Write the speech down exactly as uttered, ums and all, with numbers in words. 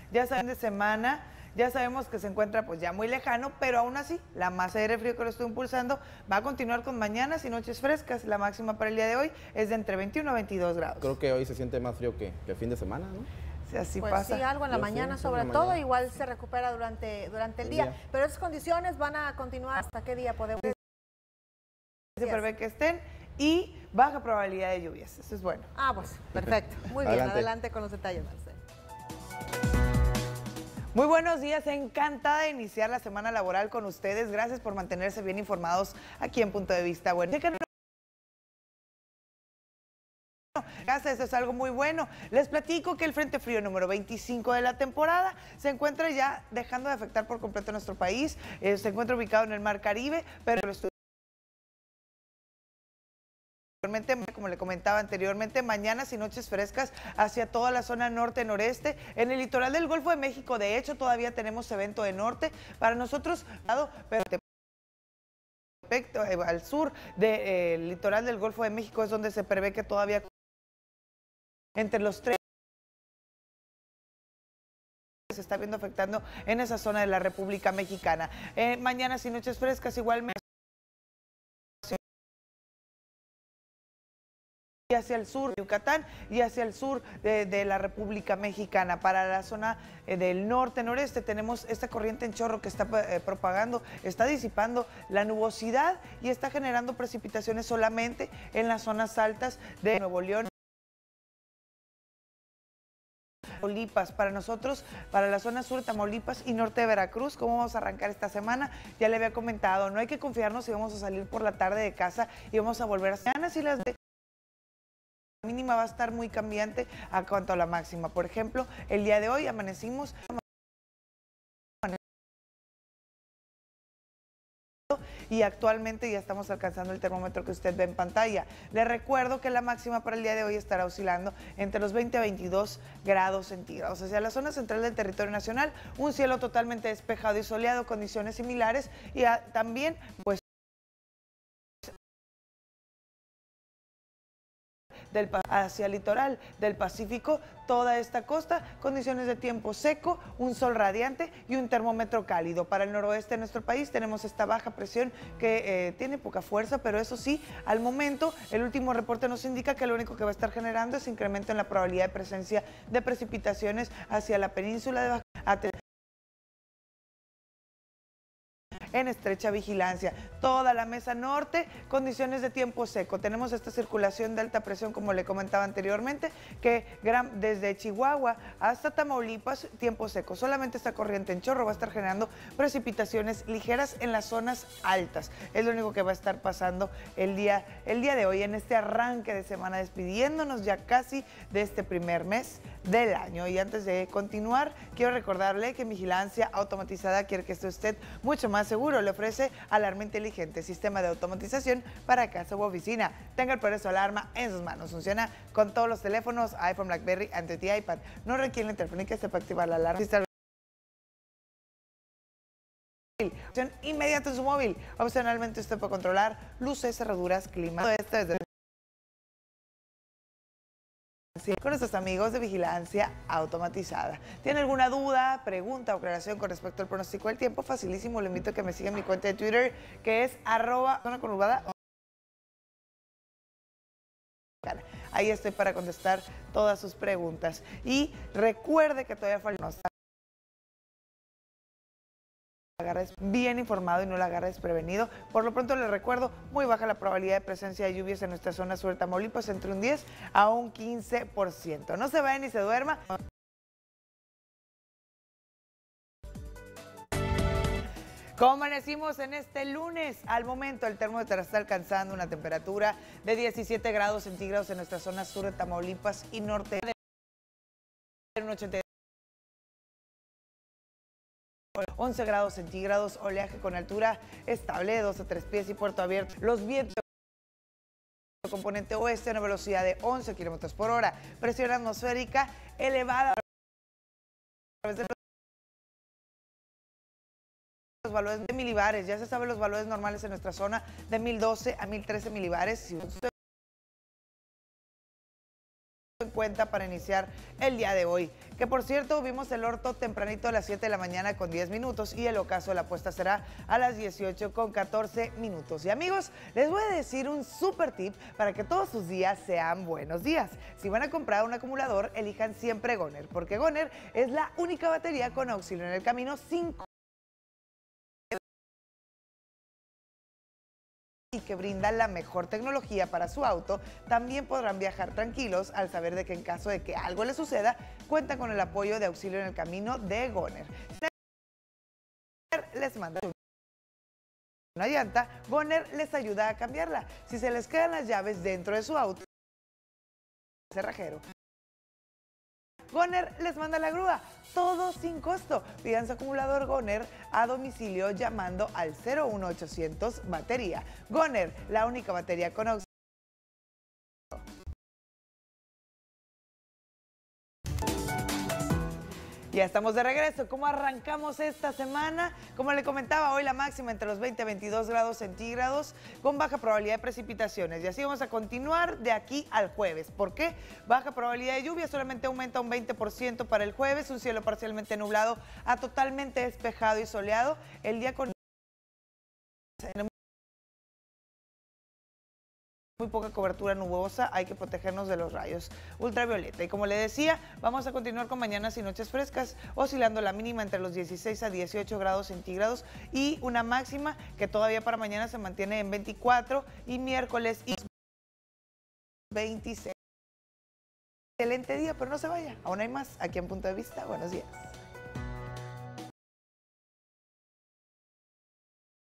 ya saben de semana, ya sabemos que se encuentra pues ya muy lejano, pero aún así la masa de aire frío que lo estoy impulsando va a continuar con mañanas y noches frescas. La máxima para el día de hoy es de entre veintiuno a veintidós grados. Creo que hoy se siente más frío que, que el fin de semana, ¿no? Si así pues pasa. sí, algo en la Yo mañana sí, sobre en la todo, mañana. igual se recupera durante, durante el, El día. día. Pero esas condiciones van a continuar hasta qué día podemos. Se prevé que estén y baja probabilidad de lluvias. Eso es bueno. Ah, pues perfecto. Muy bien, Adelante. adelante con los detalles, Marcelo. Muy buenos días, encantada de iniciar la semana laboral con ustedes. Gracias por mantenerse bien informados aquí en Punto de Vista. Bueno, casa, eso es algo muy bueno. Les platico que el Frente Frío número veinticinco de la temporada se encuentra ya dejando de afectar por completo nuestro país. Eh, se encuentra ubicado en el Mar Caribe, pero lo estoy como le comentaba anteriormente, mañanas y noches frescas hacia toda la zona norte-noreste. En el litoral del Golfo de México, de hecho, todavía tenemos evento de norte. Para nosotros, pero al sur del eh, litoral del Golfo de México es donde se prevé que todavía entre los tres se está viendo afectando en esa zona de la República Mexicana. Eh, mañanas y noches frescas igualmente y hacia el sur de Yucatán y hacia el sur de, de la República Mexicana. Para la zona eh, del norte-noreste tenemos esta corriente en chorro que está eh, propagando, está disipando la nubosidad y está generando precipitaciones solamente en las zonas altas de Nuevo León. Tamaulipas, para nosotros, para la zona sur de Tamaulipas y norte de Veracruz. ¿Cómo vamos a arrancar esta semana? Ya le había comentado, no hay que confiarnos si vamos a salir por la tarde de casa y vamos a volver a mañanas y las de la mínima va a estar muy cambiante a cuanto a la máxima. Por ejemplo, el día de hoy amanecimos y actualmente ya estamos alcanzando el termómetro que usted ve en pantalla. Le recuerdo que la máxima para el día de hoy estará oscilando entre los veinte a veintidós grados centígrados. Hacia la zona central del territorio nacional, un cielo totalmente despejado y soleado, condiciones similares y a, también pues Del, hacia el litoral del Pacífico, toda esta costa, condiciones de tiempo seco, un sol radiante y un termómetro cálido. Para el noroeste de nuestro país tenemos esta baja presión que eh, tiene poca fuerza, pero eso sí, al momento, el último reporte nos indica que lo único que va a estar generando es incremento en la probabilidad de presencia de precipitaciones hacia la península de Baja California en estrecha vigilancia. Toda la mesa norte, condiciones de tiempo seco. Tenemos esta circulación de alta presión, como le comentaba anteriormente, que gran, desde Chihuahua hasta Tamaulipas, tiempo seco. Solamente esta corriente en chorro va a estar generando precipitaciones ligeras en las zonas altas. Es lo único que va a estar pasando el día, el día de hoy, en este arranque de semana, despidiéndonos ya casi de este primer mes del año. Y antes de continuar, quiero recordarle que Vigilancia Automatizada quiere que esté usted mucho más seguro. Le ofrece alarma inteligente, sistema de automatización para casa u oficina. Tenga el poder de su alarma en sus manos. Funciona con todos los teléfonos, iPhone, BlackBerry, Android y iPad. No requiere la interferencia para activar la alarma. Opción inmediata en su móvil. Opcionalmente usted puede controlar luces, cerraduras, clima. Todo esto desde con nuestros amigos de Vigilancia Automatizada. ¿Tiene alguna duda, pregunta o aclaración con respecto al pronóstico del tiempo? Facilísimo, le invito a que me siga en mi cuenta de Twitter, que es arroba zona conurbada. Ahí estoy para contestar todas sus preguntas. Y recuerde que todavía falta agarres bien informado y no la agarre desprevenido. Por lo pronto le recuerdo, muy baja la probabilidad de presencia de lluvias en nuestra zona sur de Tamaulipas, entre un diez a un quince por ciento. No se vaya ni se duerma. Como amanecimos en este lunes, al momento el termómetro está alcanzando una temperatura de diecisiete grados centígrados en nuestra zona sur de Tamaulipas y norte de un ochenta y once grados centígrados, oleaje con altura estable de dos a tres pies y puerto abierto. Los vientos componente oeste a una velocidad de once kilómetros por hora. Presión atmosférica elevada. Los valores de milibares, ya se saben los valores normales en nuestra zona de mil doce a mil trece milibares. Si en cuenta para iniciar el día de hoy. Que por cierto, vimos el orto tempranito a las siete de la mañana con diez minutos y el ocaso de la apuesta será a las dieciocho con catorce minutos. Y amigos, les voy a decir un súper tip para que todos sus días sean buenos días. Si van a comprar un acumulador, elijan siempre Goner, porque Goner es la única batería con auxilio en el camino sin y que brinda la mejor tecnología para su auto. También podrán viajar tranquilos al saber de que en caso de que algo les suceda, cuentan con el apoyo de auxilio en el camino de Goner. Les manda una llanta, Goner les ayuda a cambiarla. Si se les quedan las llaves dentro de su auto, cerrajero, Goner les manda la grúa, todo sin costo. Pidan su acumulador Goner a domicilio llamando al cero uno ochocientos batería. Goner, la única batería con auxilio. Ya estamos de regreso. ¿Cómo arrancamos esta semana? Como le comentaba, hoy la máxima entre los veinte a veintidós grados centígrados con baja probabilidad de precipitaciones. Y así vamos a continuar de aquí al jueves. ¿Por qué? Baja probabilidad de lluvia, solamente aumenta un veinte por ciento para el jueves. Un cielo parcialmente nublado a totalmente despejado y soleado. El día con muy poca cobertura nubosa, hay que protegernos de los rayos ultravioleta. Y como le decía, vamos a continuar con mañanas y noches frescas, oscilando la mínima entre los dieciséis a dieciocho grados centígrados y una máxima que todavía para mañana se mantiene en veinticuatro y miércoles y veintiséis. Excelente día, pero no se vaya, aún hay más aquí en Punto de Vista. Buenos días.